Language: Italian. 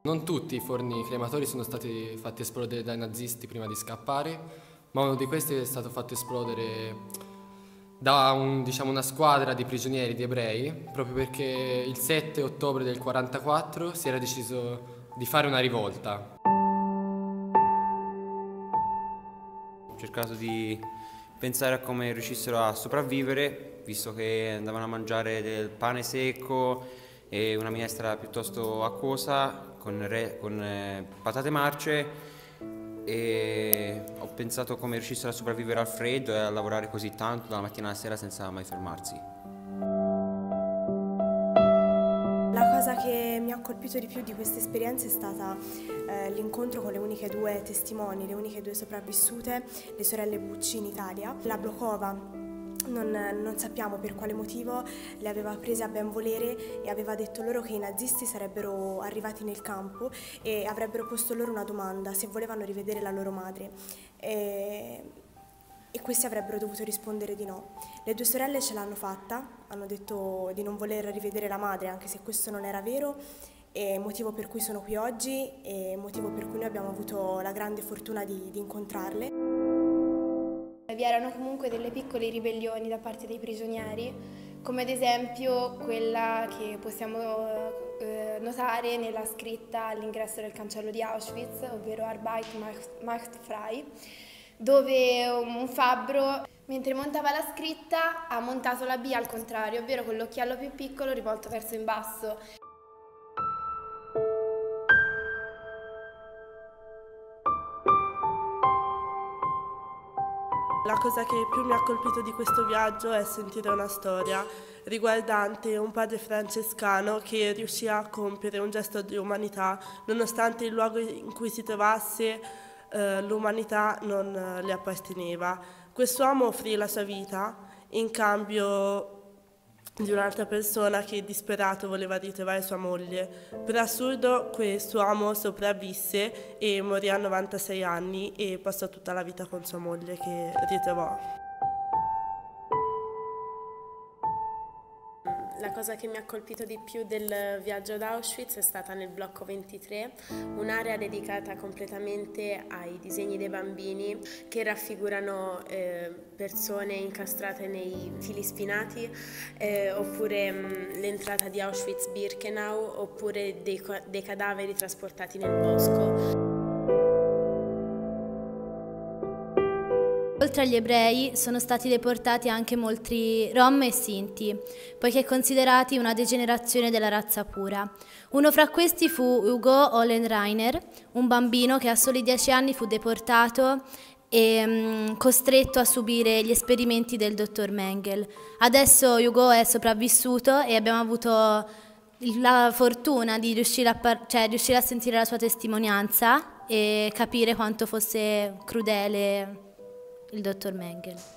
Non tutti i forni crematori sono stati fatti esplodere dai nazisti prima di scappare, ma uno di questi è stato fatto esplodere da una squadra di prigionieri di ebrei, proprio perché il 7 ottobre del 1944 si era deciso di fare una rivolta. Ho cercato di pensare a come riuscissero a sopravvivere, visto che andavano a mangiare del pane secco e una minestra piuttosto acquosa con patate marce, e ho pensato come riuscissero a sopravvivere al freddo e a lavorare così tanto dalla mattina alla sera senza mai fermarsi. La cosa che mi ha colpito di più di questa esperienza è stata l'incontro con le uniche due testimoni, le uniche due sopravvissute, le sorelle Bucci in Italia. La Blokova, non sappiamo per quale motivo, le aveva prese a ben volere e aveva detto loro che i nazisti sarebbero arrivati nel campo e avrebbero posto loro una domanda, se volevano rivedere la loro madre. E questi avrebbero dovuto rispondere di no. Le due sorelle ce l'hanno fatta, hanno detto di non voler rivedere la madre, anche se questo non era vero, e motivo per cui sono qui oggi e motivo per cui noi abbiamo avuto la grande fortuna di incontrarle. Vi erano comunque delle piccole ribellioni da parte dei prigionieri, come ad esempio quella che possiamo notare nella scritta all'ingresso del cancello di Auschwitz, ovvero Arbeit macht frei, dove un fabbro, mentre montava la scritta, ha montato la B al contrario, ovvero con l'occhiello più piccolo rivolto verso in basso. La cosa che più mi ha colpito di questo viaggio è sentire una storia riguardante un padre francescano che riuscì a compiere un gesto di umanità nonostante il luogo in cui si trovasse l'umanità non le apparteneva. Quest'uomo offrì la sua vita in cambio di un'altra persona che disperato voleva ritrovare sua moglie. Per assurdo quest'uomo sopravvisse e morì a 96 anni e passò tutta la vita con sua moglie che ritrovò. La cosa che mi ha colpito di più del viaggio ad Auschwitz è stata nel blocco 23, un'area dedicata completamente ai disegni dei bambini che raffigurano persone incastrate nei fili spinati, oppure l'entrata di Auschwitz-Birkenau, oppure dei cadaveri trasportati nel bosco. Oltre agli ebrei sono stati deportati anche molti Rom e Sinti, poiché considerati una degenerazione della razza pura. Uno fra questi fu Hugo Ollenreiner, un bambino che a soli 10 anni fu deportato e costretto a subire gli esperimenti del dottor Mengele. Adesso Hugo è sopravvissuto e abbiamo avuto la fortuna di riuscire a sentire la sua testimonianza e capire quanto fosse crudele il dottor Mengele.